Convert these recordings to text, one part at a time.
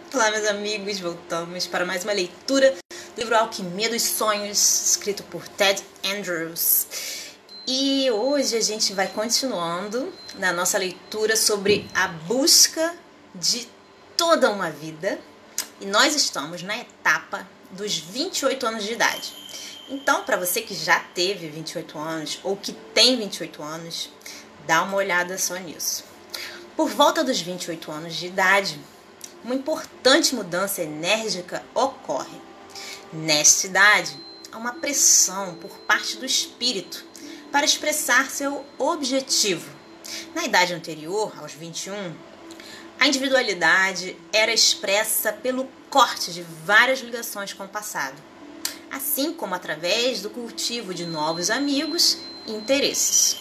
Olá, meus amigos, voltamos para mais uma leitura do livro Alquimia dos Sonhos, escrito por Ted Andrews. E hoje a gente vai continuando na nossa leitura sobre a busca de toda uma vida. E nós estamos na etapa dos 28 anos de idade. Então, para você que já teve 28 anos ou que tem 28 anos, dá uma olhada só nisso. Por volta dos 28 anos de idade, uma importante mudança enérgica ocorre. Nesta idade, há uma pressão por parte do espírito para expressar seu objetivo. Na idade anterior, aos 21, a individualidade era expressa pelo corte de várias ligações com o passado, assim como através do cultivo de novos amigos e interesses.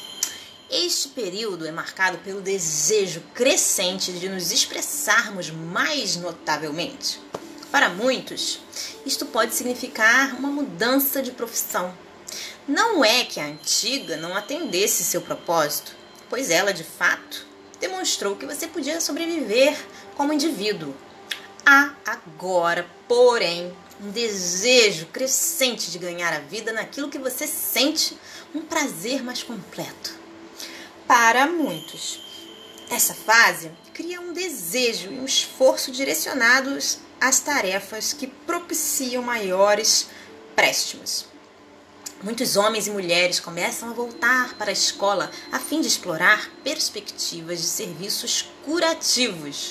Este período é marcado pelo desejo crescente de nos expressarmos mais notavelmente. Para muitos, isto pode significar uma mudança de profissão. Não é que a antiga não atendesse seu propósito, pois ela, de fato, demonstrou que você podia sobreviver como indivíduo. Há agora, porém, um desejo crescente de ganhar a vida naquilo que você sente um prazer mais completo. Para muitos, essa fase cria um desejo e um esforço direcionados às tarefas que propiciam maiores préstimos. Muitos homens e mulheres começam a voltar para a escola a fim de explorar perspectivas de serviços curativos.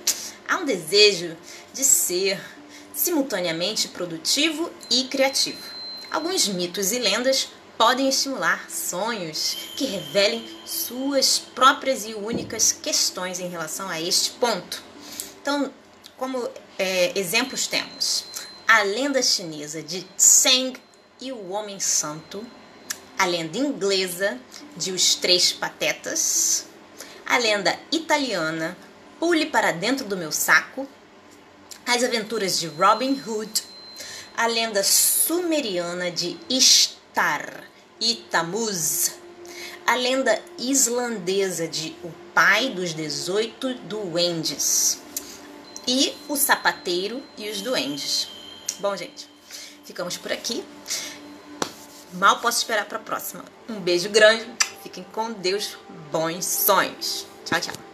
Há um desejo de ser simultaneamente produtivo e criativo. Alguns mitos e lendas podem estimular sonhos que revelem suas próprias e únicas questões em relação a este ponto. Então, como exemplos temos a lenda chinesa de Tseng e o Homem Santo, a lenda inglesa de Os Três Patetas, a lenda italiana Pule para Dentro do Meu Saco, as aventuras de Robin Hood, a lenda sumeriana de Ishtar e Tammuz, a lenda islandesa de O Pai dos 18 Duendes e O Sapateiro e os Duendes. Bom, gente, ficamos por aqui. Mal posso esperar para a próxima. Um beijo grande, fiquem com Deus, bons sonhos. Tchau, tchau.